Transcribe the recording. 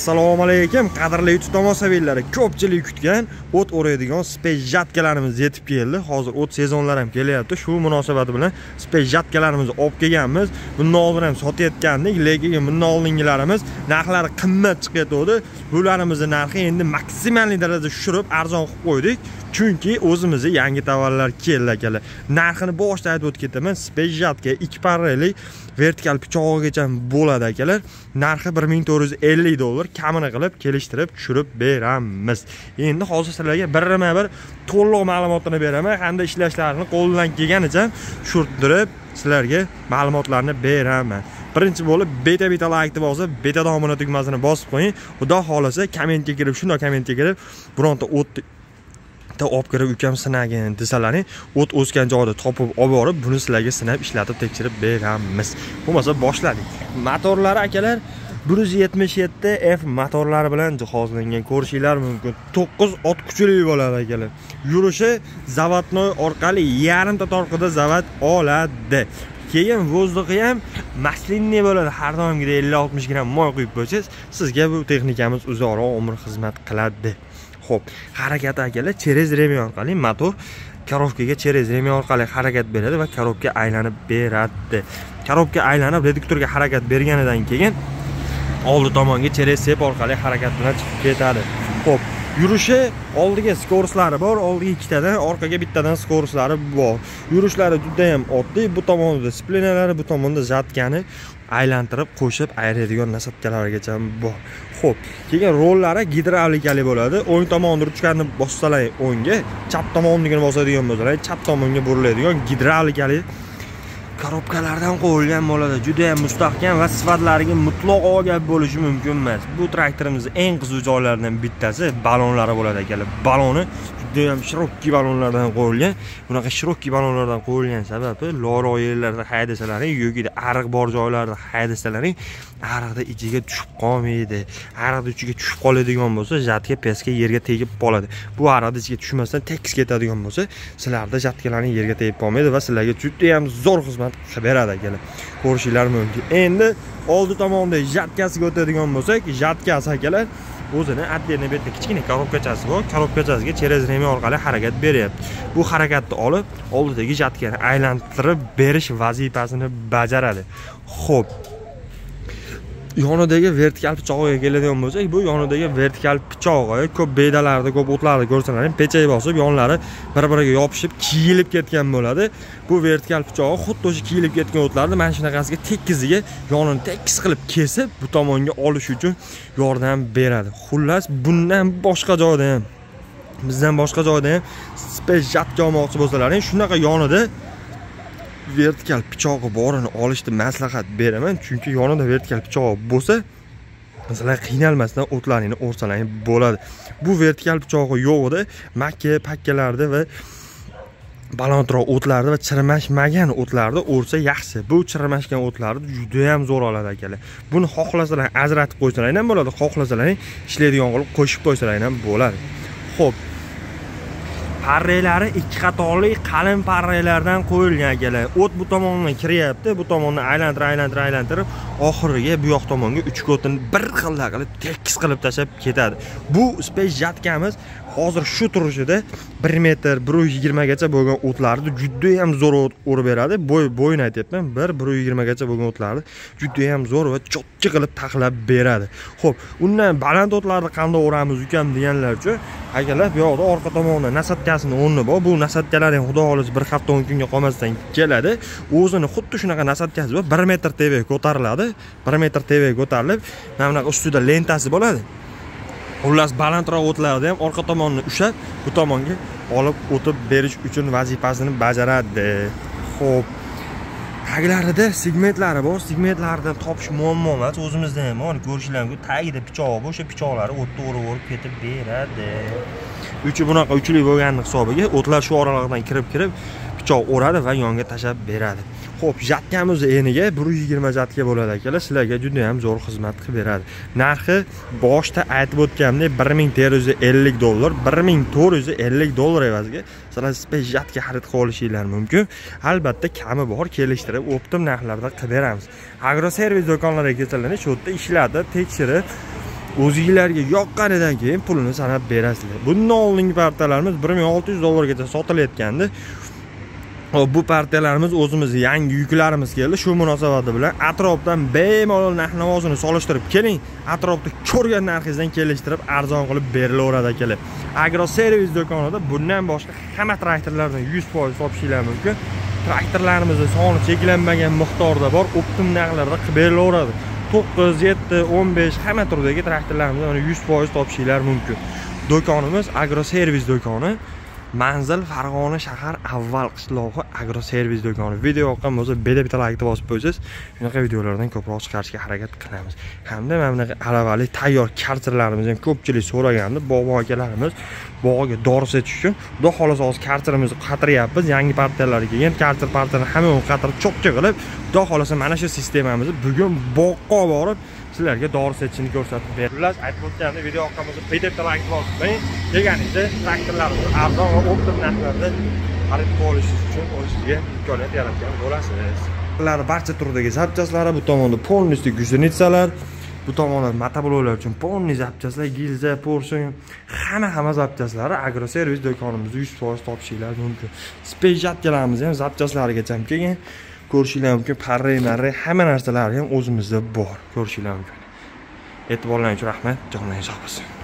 Assalomu alaykum qadrli YouTube tomoshabinlari. Ko'pchilik kutgan o't o'raydigan spejatkalarimiz yetib keldi. Hozir o't sezonlari ham kelyapti. Shu munosabati bilan spejatkalarimizni olib kelganmiz. Bundan oldin ham sotayotgandik, lekin bundan oldingilarimiz narxlari qimmat chiqayotdi. Bularimizni narxi endi maksimal darajada tushirib arzon qilib qo'ydik. Chunki o'zimizni yangi tovarlar keldi akalar. Narxini boshida aytib o'tib ketaman. Spejatka 2 parraylik vertikal pichog'igacha bo'ladi akalar. Narxi $1450, kamini qilib kelishtirib tushirib beramiz. Endi hozir sizlarga birma-bir to'liq ma'lumotini beraman. Qanday ishlashlarini qo'ldan kelganicha tushirib sizlarga ma'lumotlarni beraman. Birinchi bo'lib beta like deb olsa, beta domini tugmasini bosib qo'ying. Xudo xolasa kommentga kirib, shunday kommentga kirib, bironta o't olib kirib ukam sinagin desalaring, o't o'sgan joyda topib olib borib, buni sizlarga sinab ishlatib tekshirib beramiz. Bo'lmasa boshladik. Motorlari akalar 177F motorlari bilan jihozlangan, ko'rishinglar mumkin. 9 ot kuchli bo'ladi akalar. Yurishi zavodnoy orqali yarimta torqida zavod oladi. Keyin vozdug'i ham maslinniy bo'ladi. Har doimgidek 50-60 gram moy quyib qo'ysangiz, sizga bu texnikamiz uzoqroq umr xizmat qiladi. Xo'p, harakat akalar через remi orqali motor korobkaga через remi orqali harakat beradi va korobka aylanib beradi. Korobka aylanib reduktorga harakat berganidan keyin oldi tomonga через sep orqali harakat bilan chiqib ketadi. Xo'p, yurishi oldiga skoroslari bor, oldiga ikkitadan, orqaga bittadan skoroslari bor. Yurishlari juda ham oddiy. Bu tomonda displeynerlari, bu tomonda zatkani aylantirib qo'shib ayradigan nasabkalargacha bor. Xo'p, keyin rollari gidravlikali bo'ladi. O'ng tomonda ruchkani bossalar o'ngga, chap tomonigini bosadigan bo'lsalar, chap tomonga buriladigan gidravlikali korobkalardan qo'yilgan bo'ladi. Juda ham mustahkam va sifatlariga mutlaqo gap bo'lishi mumkin emas. Bu traktorimizning eng qiziq joylaridan bittasi balonlari bo'ladi akalar. Baloni juda ham shirokki balonlardan qo'yilgan. Bunaqa shirokki balonlardan qo'yilgan sababi loro yerlarda haydasalaring yoki ariq bor joylarda haydasalaring, ariqda ichiga tushib qolmaydi. Ariqda ichiga tushib qoladigan bo'lsa, jatka peskga yerga tegib qoladi. Bu ariqda ichiga tushmasdan tekis ketadigan bo'lsa, sizlarda jatkalarning yerga tegib qolmaydi va sizlarga juda ham zo'r xizmat qilib beradi akalar. Ko'rishinglar mumkin. Endi oldi tomonda jatkasiga o'tadigan bo'lsak, jatkasi akalar o'zini отдельно bu yerda kichkina korobkachasi bor. Korobkachasiga через remi orqali harakat beryapti. Bu harakatni olib, oldidagi jatkani aylantirib berish vazifasini bajaradi. Xo'p, yonidagi vertikal pichog'iga keladigan bo'lsak, bu yonidagi vertikal pichog'i ko'p bedalarda, ko'p o'tlarda ko'rsalaring pechak bosib, yonlari bir-biriga yopishib, kiyilib ketgan bo'ladi. Bu vertikal pichog'i xuddi o'sha kiyilib ketgan o'tlarni mana shunaqasiga tekiziga yonini tekis qilib kesib, bu tomonga olish uchun yordam beradi. Xullas, bundan boshqa joyda ham, bizdan boshqa joyda ham spejatka olmoqchi bo'lsalaring, shunaqa yonida vertikal pichog'i borini olishni maslahat beraman. Chunki yonida vertikal pichog'i bo'lsa, masalan, qiynalmasdan o'tlaringni o'rsalaring bo'ladi. Bu vertikal pichog'i yo'g'ida makka, pakkalarda va balandroq o'tlarda va chirmashmagan o'tlarda o'rsa yaxshi. Bu chirmashgan o'tlarni juda ham zo'r oladi akalar. Buni xohlasalar ajratib qo'ysalaring ham bo'ladi, xohlasalar ishlaydigan qilib qo'shib qo'ysalaring ham bo'ladi. Xo'p, parraylari 2 qatorli qalin parraylardan qo'yilgan akalar. O't bu tomondan kiryapti, bu tomondan aylantirib, oxiriga bu yoq tomonga 3 o'tini bir xilda qilib tekis qilib tashab ketadi. Bu spejatkamiz hozir shu turishida 1 metr 120 gacha bo'lgan o'tlarni juda ham zo'r o'rib beradi. Bo'yini aytyapman, 120 gacha bo'lgan o'tlarni juda ham zo'r va cho'tki qilib taxlab beradi. Xo'p, undan baland o'tlarni qanday o'ramiz ukam deganlar uchun akalar, bu yoqda orqa tomonda nasatkasini o'rni bor. Bu nasatkalar ham xudo xohlasa 1 hafta 10 kunga qolmasdan keladi. O'zini xuddi shunaqa nasatkasi bor. 1 metr TV ko'tariladi. 1 metr TV ko'tarilib, mana bunaqa ustida lentasi bo'ladi. Xullas, balandroq o'tlarni ham orqa tomonni ushab, bu tomonga olib o'tib berish uchun vazifasini bajaradi. Xo'p, taglarida segmentlari bor. Segmentlardan topish muammo emas. O'zimizda ham bor. Ko'rishinglar mumkin, tagida pichoq bor. O'sha pichoqlari o'tda o'rib ketib beradi. Uchi bunaqa uchli bo'lganning hisobiga o'tlar shu oralardan kirib pichoq o'radi va yonga tashab beradi. Xo'p, jatkamiz eniga 120 jatka bo'ladi akalar. Sizlarga juda ham zo'r xizmat qilib beradi. Narxi boshda aytib o'tganimdek $1450, $1450 evaziga sizlar spejatka xarid qilib olishinglar mumkin. Albatta kami bor, kelishtirib, optim narxlarda qilib beramiz. Agroservis do'konlariga kelsanlar, shu yerda ishlatib, tekshirib o'zingizlarga yoqqanidan keyin pulini sanab berasizlar. Bundan oldingi partiyalarimiz $1600 sotilayotgandi. Bu partiyalarimiz o'zimizning yangi yuklarimiz keldi. Shu munosabati bilan atrofdan bemalol narx-navosini solishtirib keling. Atrofda ko'rgan narxingizdan kelishtirib arzon qilib berilaveradi akalar. Agroservis do'konida bundan boshqa hamma traktorlarni 100% topishingiz mumkin. Traktorlarimizning soni cheklanmagan miqdorda bor, optim narxlarda qilib berilaveradi. 9, 7, 15 hamma turdagi traktorlarimizni 100% topishingiz mumkin. Do'konimiz Agroservis do'koni. Manzil Farg'ona shahar avval qishlog'i Agroservis do'koni. Video yoqqan bo'lsa, bitta like bosib qo'ysangiz, shunaqa videolardan ko'proq chiqarishga harakat qilamiz. Hamda mana bunaqa aravali tayyor karterlarimiz ham ko'pchilik so'ragandi. Bog'bon akalarimiz bog'iga dori setish uchun xudo xolasa hozir karterimizni qatiryapmiz. Yangi partiyalarga kelgan karterni hammasini qatirib cho'qcha qilib, xudo xolasa mana shu sistemamizni bugun bog'ga borib sizlarga dori setishini ko'rsatib berdim. Xullas, aytib o'tganimdek video yoqqan bo'lsa, bitta like bosib qo'ying. Deganingizda traktorlarimiz arzon va optim narxlarda xarid qilib olishingiz uchun o'zingizga imkoniyat yaratgan bo'lasiz. Barcha turdagi zapchaslari, bu tomonda polniy gushenitsalar, bu tomonda motobloklar uchun polniy zapchaslar, gilza, porshon, hamma zapchaslari Agroservis do'konimizda 100% topishingiz mumkin. Spejatkalarimiz ham zapchaslarigacha kelgan. Ko'rishingiz mumkin, parray, hamma narsalari ham o'zimizda bor. Ko'rishingiz mumkin. E'tiborlaringiz uchun rahmat. Joningiz sog' bo'lsin.